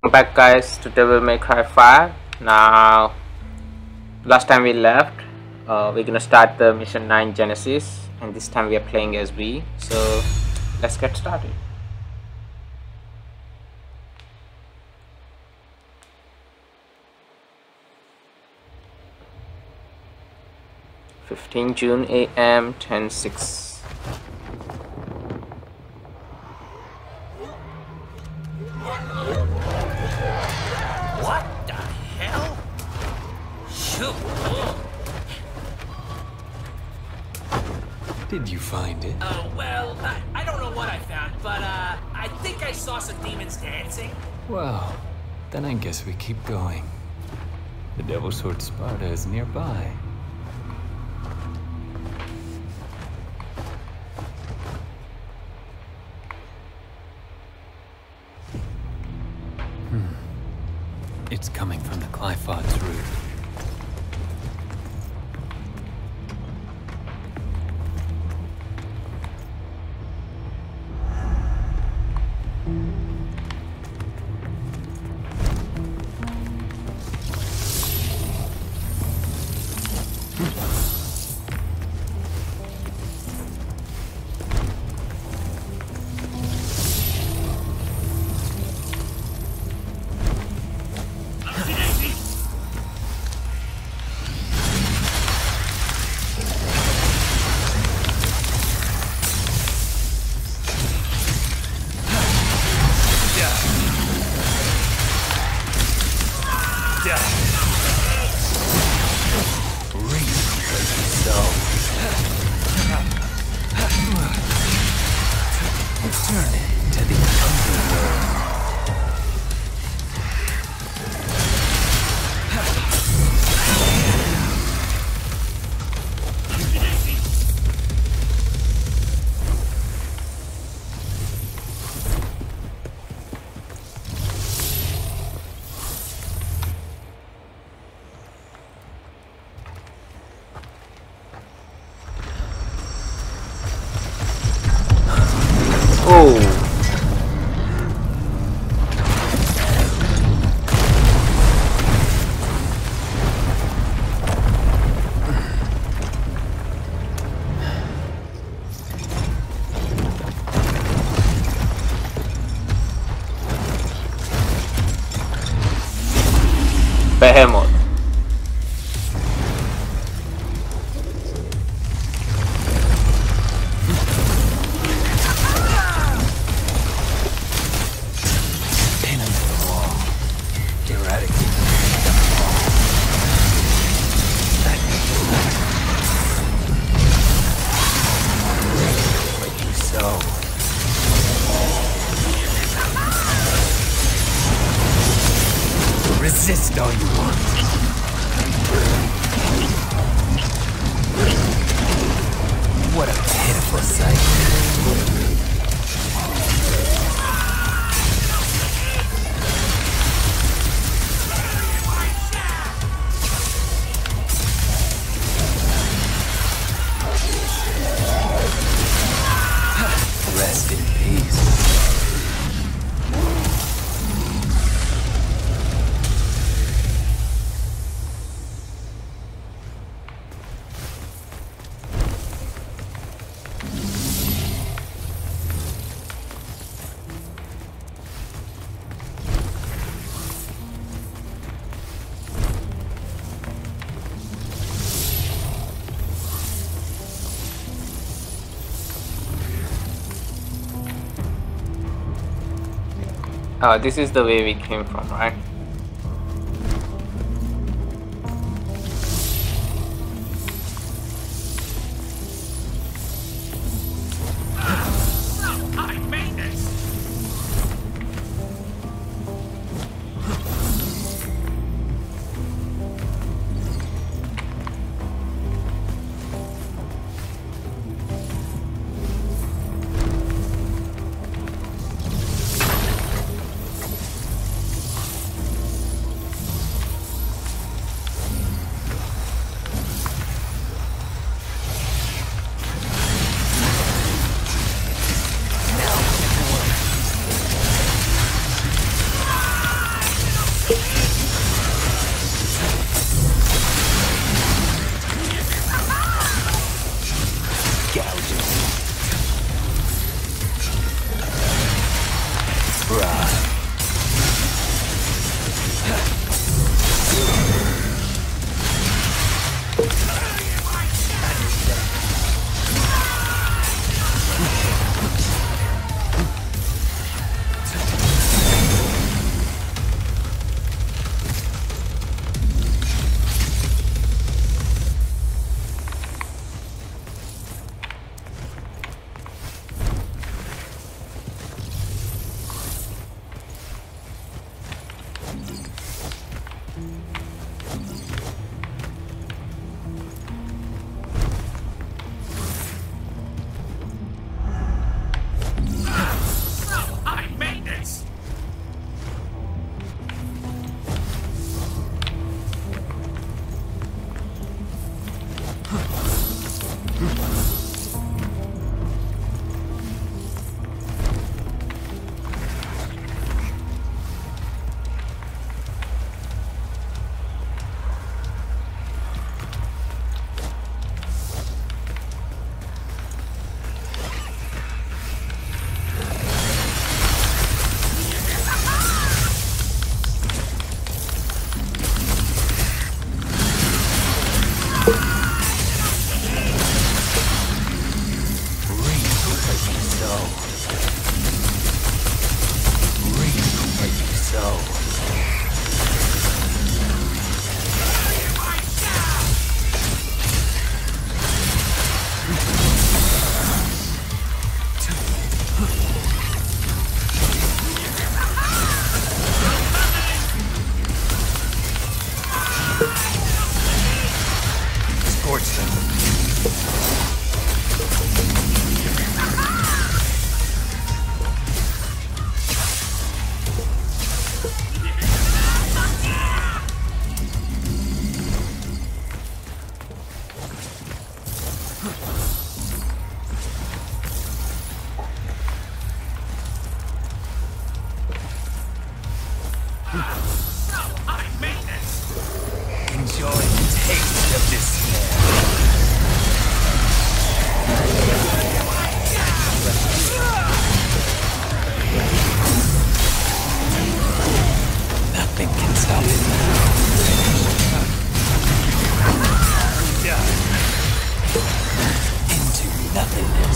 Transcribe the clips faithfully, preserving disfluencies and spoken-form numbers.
Back guys to Devil May Cry five. Now last time we left, uh, we're gonna start the mission nine Genesis, and this time we are playing as V. So let's get started. fifteen June A M ten six. What the hell? Shoot. Did you find it? Uh, well, I, I don't know what I found, but, uh, I think I saw some demons dancing. Well, then I guess we keep going. The Devil's Sword Sparta is nearby. Hmm. It's coming from the Qliphod's roof. Behemoth. Pin him to the wall. Eradicate. What you sow. Resist all you want. What a pitiful sight. Rest in peace. Uh, this is the way we came from, right? I made this!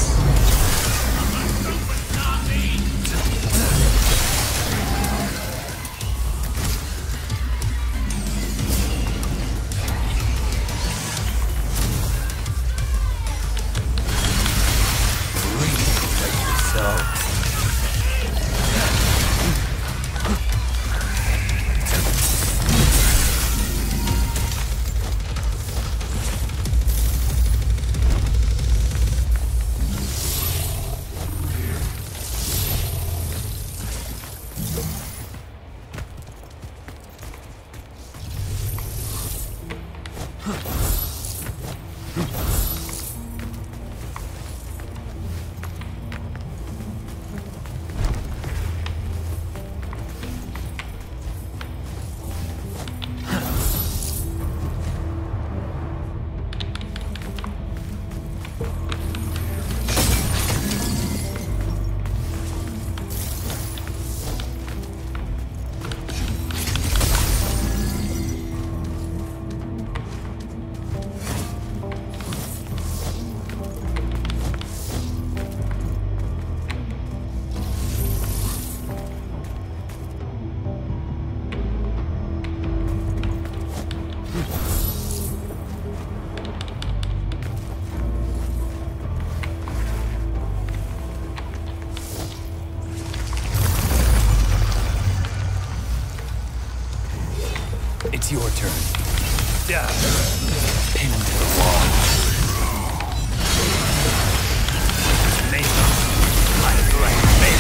Nice. It's your turn. Yeah. Pin him to the wall. Make him fight like me.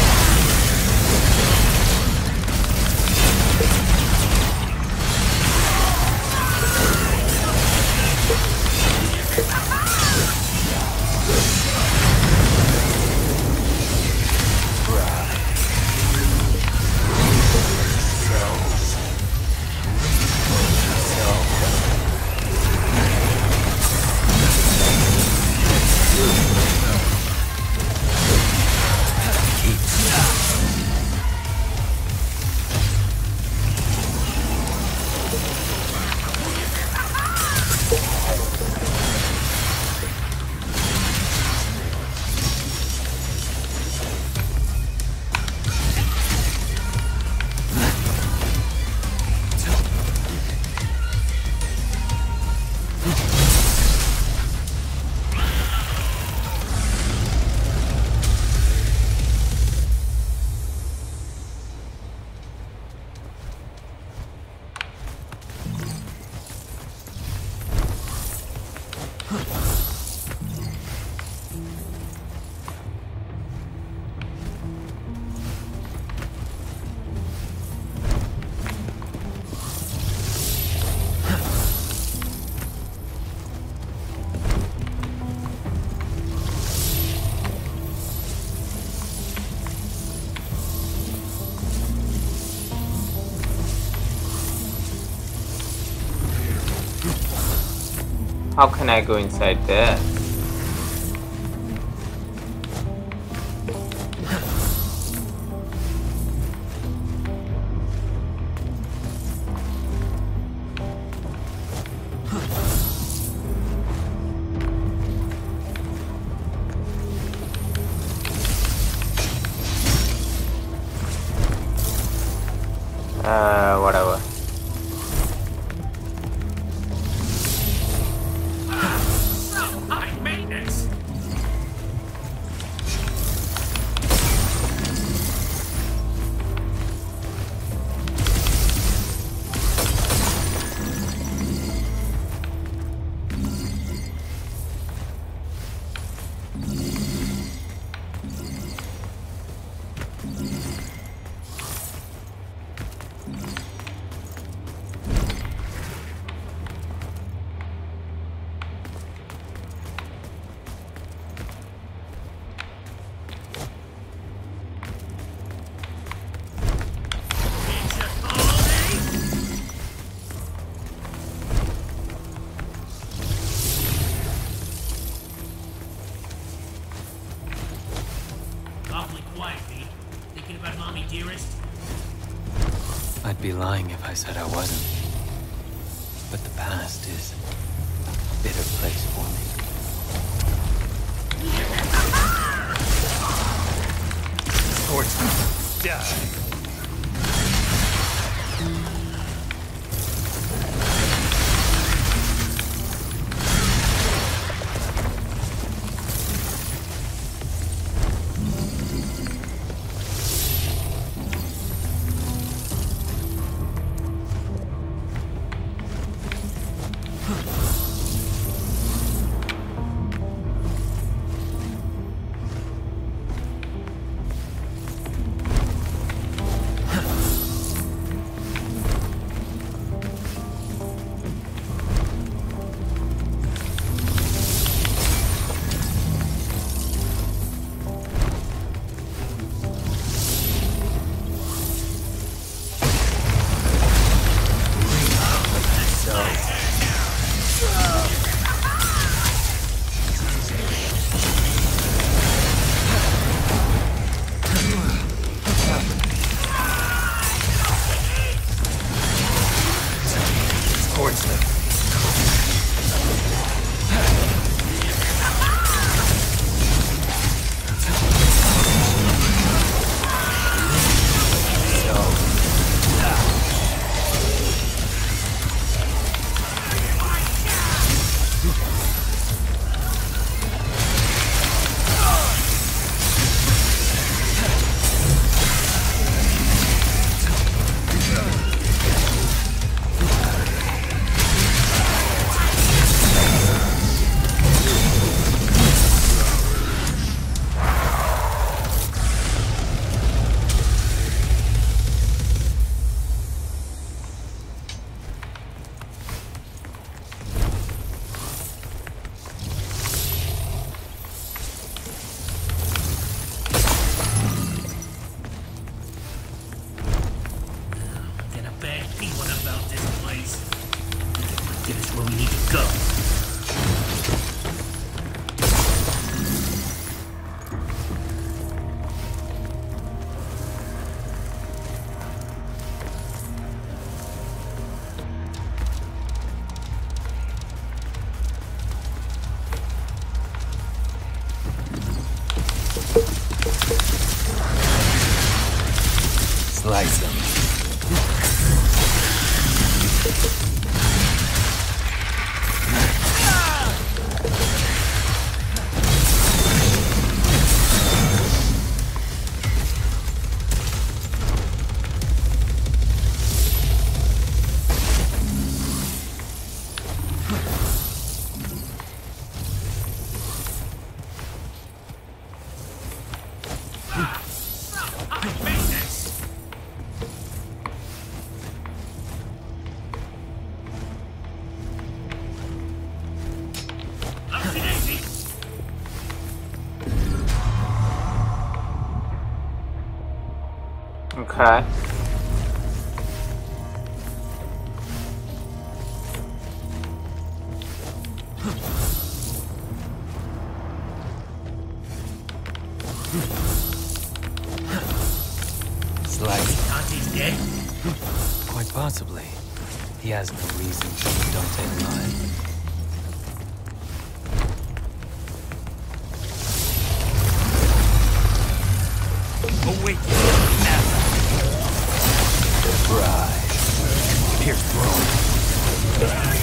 How can I go inside there? Uh, whatever. High maintenance. Awfully quiet, Pete. Thinking about Mommy Dearest? I'd be lying if I said I wasn't. But the past is a bitter place for me. Scorch them. Die. Slice them. Okay. Slice. Auntie's dead? Quite possibly. He has no reason to don't take mine. Awaken now. Right. Pierce throat.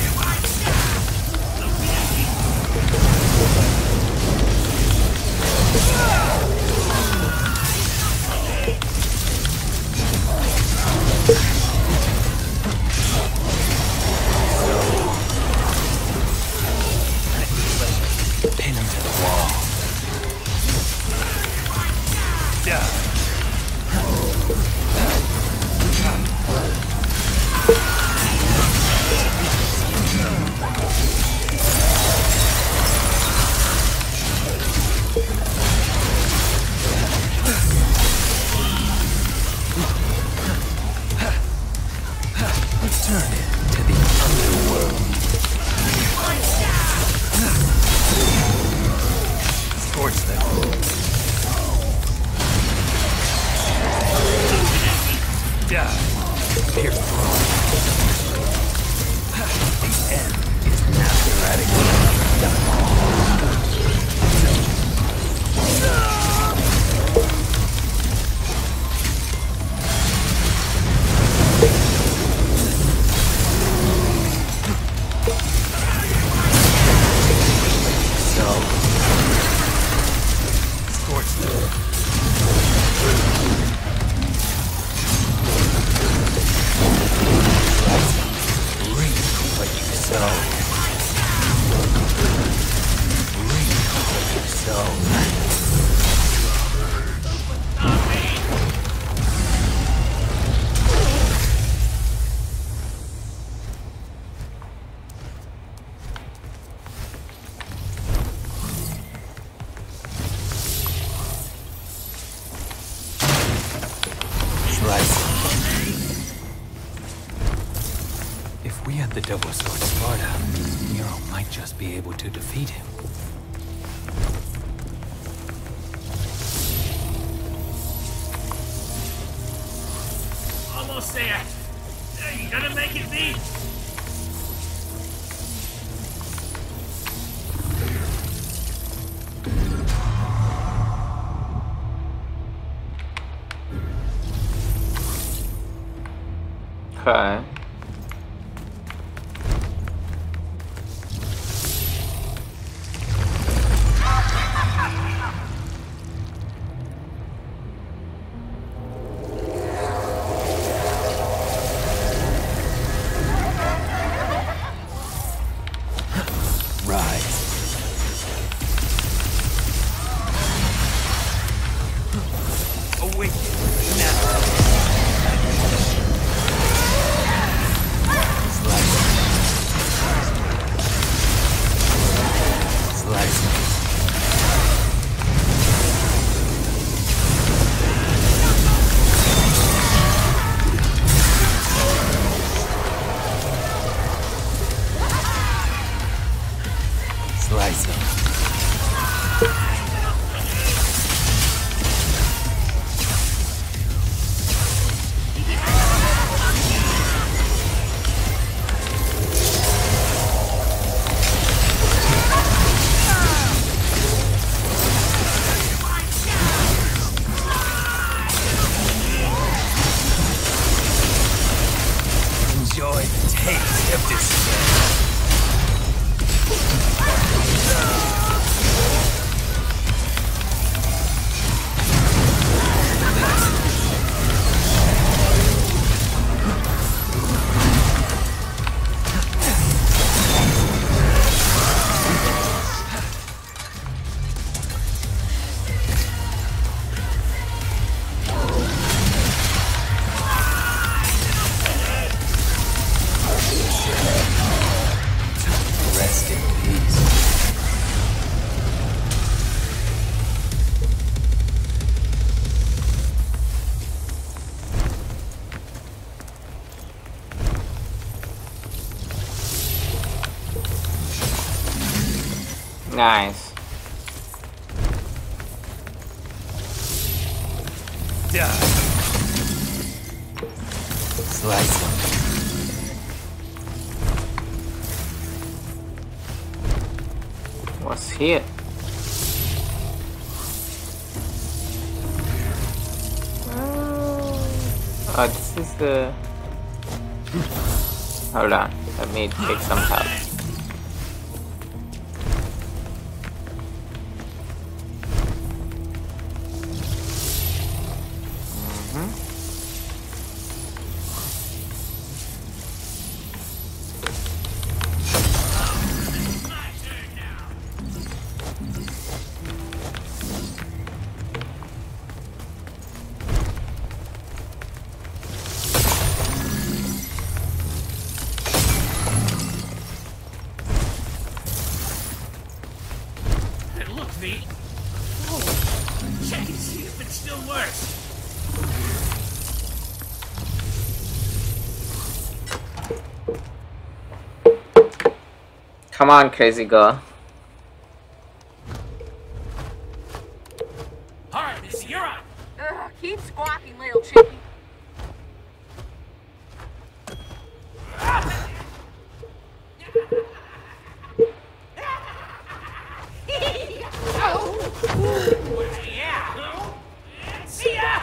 Pin him to the wall. Yeah. Return it to the underworld. Scorch them. Die. Pierce through. The end is mathematically done. the Double Sword Sparta, Nero might just be able to defeat him. Almost there. Are you gonna make it, V? Okay. Nice. Die. Slice him. What's here? Oh, this is the... Hold on, let me take some help. Come on, crazy girl. Alright, Missy, you're on. Ugh, keep squawking, little chickie. Yeah. See ya.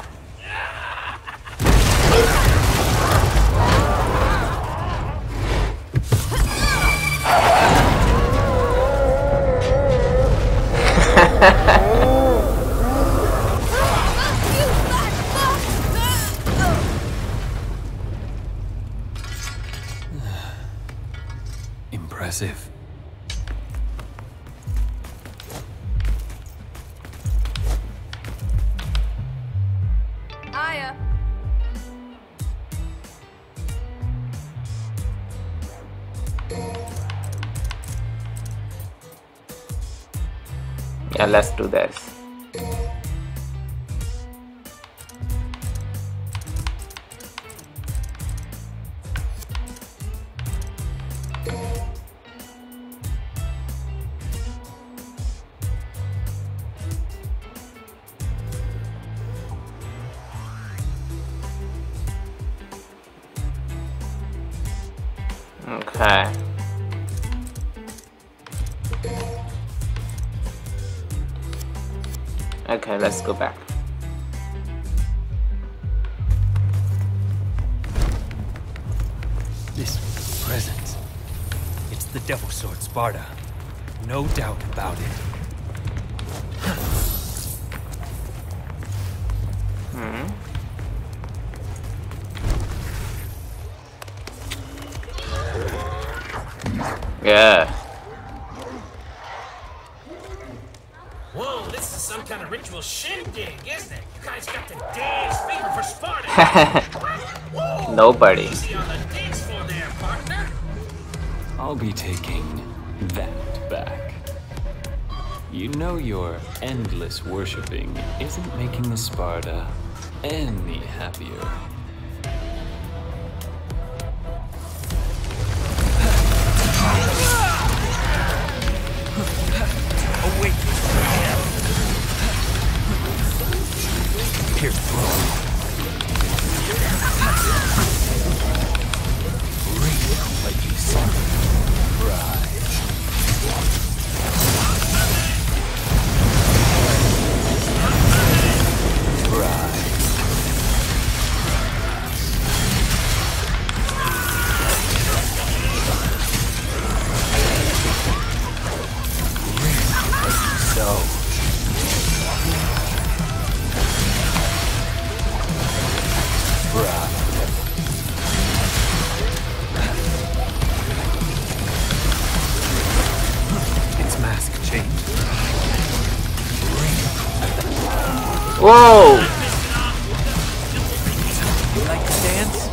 Impressive. Aya. Yeah, let's do this. Alright. Okay, let's go back. This presence. It's the Devil Sword Sparta. No doubt about it. Hmm. Yeah. Whoa, this is some kind of ritual shindig, isn't it? You guys got the dance fever for Sparta. Whoa. Nobody. Easy on the dance floor there, partner. I'll be taking that back. You know your endless worshipping isn't making the Sparta any happier. Awake! Here, Breathe like you saw. Rise. Rise. So. Rise. Its mask changed. Whoa! You like to dance?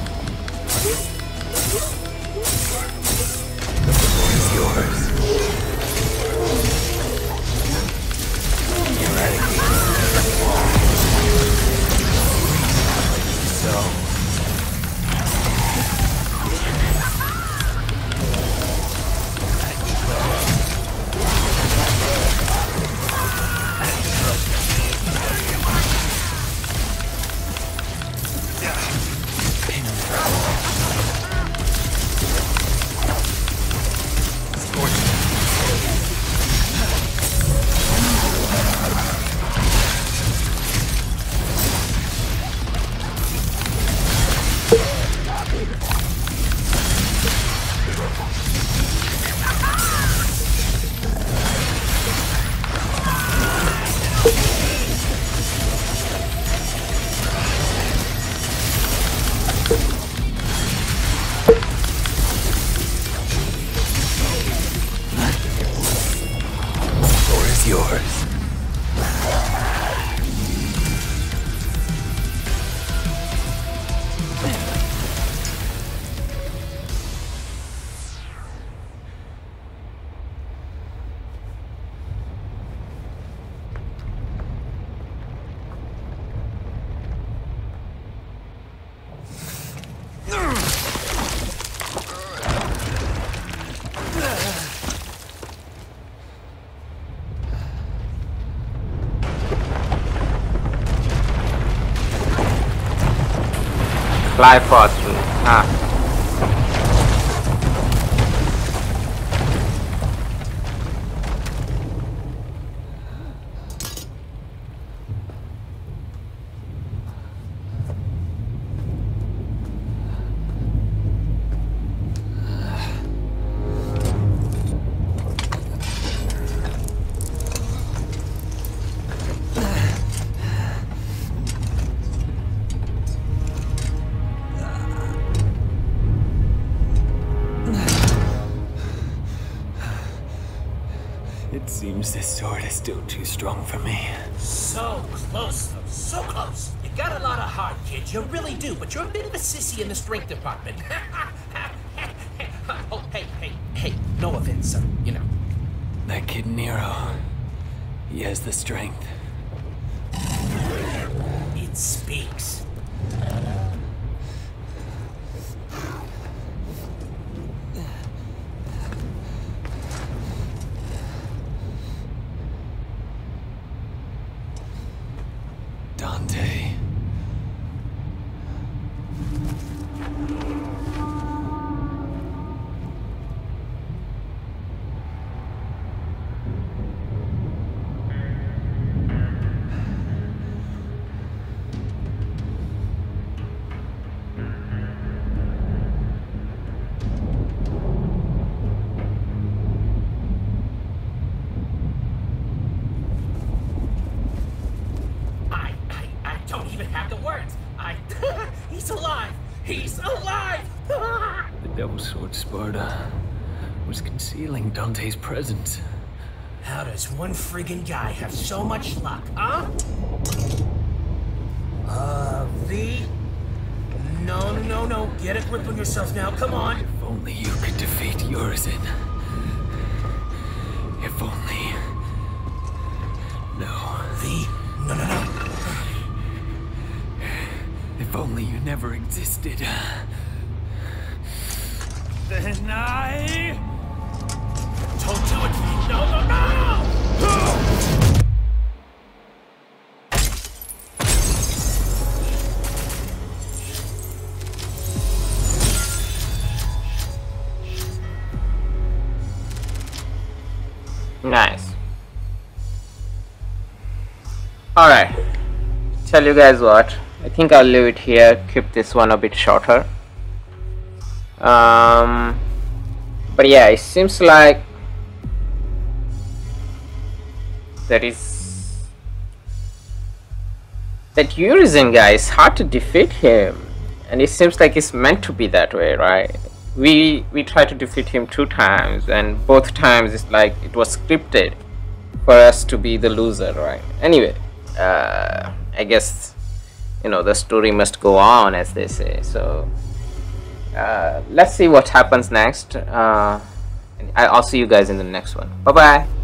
It's yours. You ready? So. Yours. Fly far through. Ah. It seems this sword is still too strong for me. So close, though. So close. You got a lot of heart, kid. You really do. But you're a bit of a sissy in the strength department. Oh, hey, hey, hey. No offense, sir. You know. That kid Nero. He has the strength. It speaks. Dante. words. I... He's alive! He's alive! The Devil's Sword Sparta was concealing Dante's presence. How does one friggin' guy have so much luck, huh? Uh, V? No, no, no, no. Get a grip on yourself now. Come on. If only you could defeat Urizen. If only... No. V? No, no, no. If only you never existed. Then I... Don't do it, V. No, no, no! Nice. Alright, tell you guys what, I think I'll leave it here, keep this one a bit shorter. Um, but yeah, it seems like there is that Urizen guy is hard to defeat him, and it seems like it's meant to be that way, right? We we tried to defeat him two times, and both times it's like it was scripted for us to be the loser, right? Anyway, uh, I guess, you know, the story must go on, as they say. So uh, let's see what happens next. Uh, I'll see you guys in the next one. Bye bye.